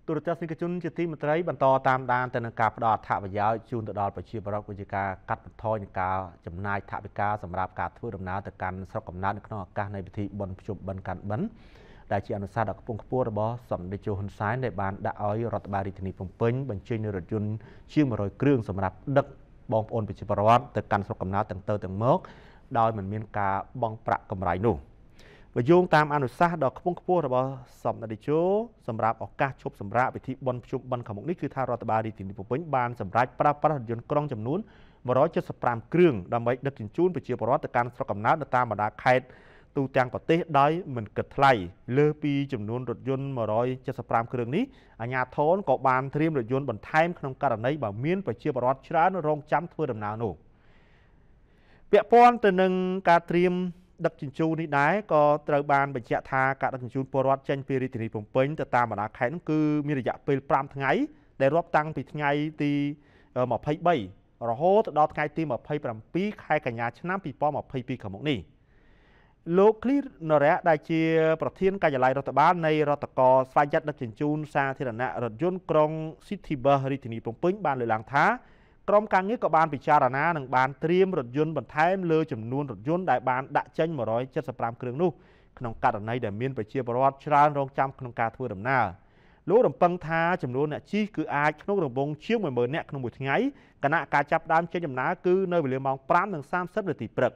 ទូរទស្សនិកជនជាទីមេត្រីបន្តតាមដានទៅនឹងការផ្ដល់អត្ថប្រយោជន៍ជូនទៅដល់ប្រជាពលរដ្ឋវិជាការកាត់បន្ថយនឹងការចំណាយថវិកាសម្រាប់ការធ្វើដំណើរទៅកាន់ស្រុកកំណើតនៅក្នុងឱកាសនៃពិធីបុណ្យភ្ជុំបិណ្ឌកាន់បិណ្ឌដែលជាអនុសាសន៍ដ៏ខ្ពង់ខ្ពស់របស់សម្ដេចជហ៊ុនសែនដែលបានដាក់ឲ្យរដ្ឋបាលរាជធានីភ្នំពេញបញ្ចេញនូវរថយន្តជាង100គ្រឿងសម្រាប់ដឹកបងប្អូនប្រជាពលរដ្ឋទៅកាន់ស្រុកកំណើតទាំងទៅទាំងមកដោយមិនមានការបង់ប្រាក់កម្រៃនោះបើយោងតាមអនុសាសន៍ដ៏ខ្ពង់ខ្ពស់របស់សម្ដេចជសម្រាប់ឱកាសឈប់សម្រាកពិធីបុណ្យភ្ជុំបិណ្ឌខាងមុខនេះគឺថារដ្ឋបាលរាជធានីភ្នំពេញបានសម្រេចប្រើប្រាស់រថយន្តក្រុងចំនួន175គ្រឿងដើម្បីដឹកជញ្ជូនប្រជាពលរដ្ឋទៅកាន់ស្រុកកំណើតនៅតាមបណ្ដាខេត្តទូទាំងប្រទេសដោយមិនគិតថ្លៃលើពីចំនួនរថយន្ត175គ្រឿងនេះអាជ្ញាធរក៏បានត្រៀមរថយន្តបន្ថែមក្នុងករណីបើមានប្រជាពលរដ្ឋច្រើនរងចាំធ្វើដំណើរនោះពាក់ព័ន្ធទៅនឹងការត្រៀមដឹកជញ្ជូននេះដែរក៏ត្រូវបានបញ្ជាក់ថាការដឹកជញ្ជូនពលរដ្ឋចេញពីរាជធានីភ្នំពេញទៅតាមបណ្ដាខេត្តនោះគឺមានរយៈពេល5ថ្ងៃដែលរាប់តាំងពីថ្ងៃទី23រហូតដល់ថ្ងៃទី27ខែកញ្ញាឆ្នាំ2022ខាងមុខនេះលោកឃ្លីនរ៉ាដែលជាប្រធានការិយាល័យរដ្ឋបាលនៃរដ្ឋកោស្វ័យយ័តដឹកជញ្ជូនសាធារណៈរថយន្តក្រុង City Bus រាជធានីភ្នំពេញបានលើកឡើងថាក្រុមការងារក៏បានពិចារណានិងបានត្រៀមរថយន្តបន្ថែមលើចំនួនរថយន្តដែលបានដាក់ចេញ175គ្រឿងនោះក្នុងករណីដែលមានប្រជាពលរដ្ឋច្រើនរងចាំក្នុងការធ្វើដំណើរលោករំពឹងថាចំនួនអ្នកជិះគឺអាចក្នុងរង្វង់ជាង10000នាក់ក្នុងមួយថ្ងៃគណៈការចាប់ផ្ដើមចេញដំណើរគឺនៅវេលាម៉ោង 5:30 នាទីព្រឹក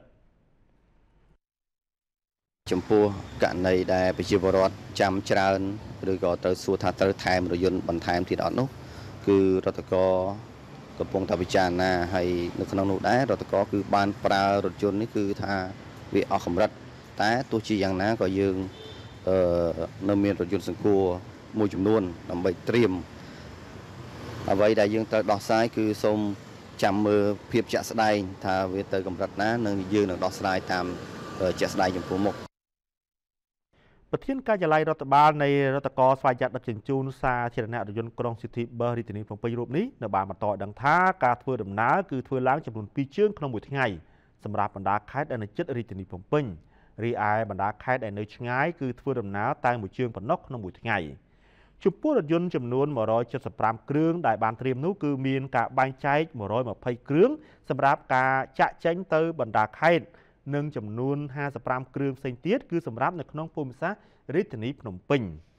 ចំពោះករណីដែលប្រជាពលរដ្ឋចាំច្រើនឬក៏ត្រូវសួរថាត្រូវថែមរថយន្តបន្ថែមទៀតអត់នោះគឺរដ្ឋកោកំពុងតែពិចារណាហើយនៅក្នុងនោះដែររដ្ឋកោគឺបានប្រើរថយន្តនេះគឺថាវាអស់កម្រិតតែទោះជាយ៉ាងណាក៏យើងនៅមានរថយន្តសង្គ្រោះមួយចំនួនដើម្បីត្រៀមអ្វីដែលយើងត្រូវដោះស្រាយគឺសូមចាំមើលភាពជាក់ស្ដែងថាវាទៅកម្រិតណានិងយើងនឹងដោះស្រាយតាមជាក់ស្ដែងចំពោះមុខប្រធានការិយាល័យរដ្ឋបាលនៃរដ្ឋកោស្វ័យយ័តដឹកជញ្ជូនសាធារណៈរថយន្តក្រុង City Bus រាជធានីភ្នំពេញរូបនេះនៅបានបន្តឲ្យដឹងថាការធ្វើដំណើរគឺធ្វើឡើងចំនួន2ជើងក្នុងមួយថ្ងៃសម្រាប់បណ្ដាខេត្តដែលនៅជិតរាជធានីភ្នំពេញរីឯបណ្ដាខេត្តដែលនៅឆ្ងាយគឺធ្វើដំណើរតែមួយជើងប៉ុណ្ណោះក្នុងមួយថ្ងៃចំពោះរថយន្តចំនួន175គ្រឿងដែលបានត្រៀមនោះគឺមានការបែងចែក120គ្រឿងសម្រាប់ការចាក់ចេញទៅបណ្ដាខេត្តនិងចំនួន55គ្រឿងផ្សេងទៀតគឺសម្រាប់នៅក្នុងភូមិសាស្ត្ររាជធានីភ្នំពេញ។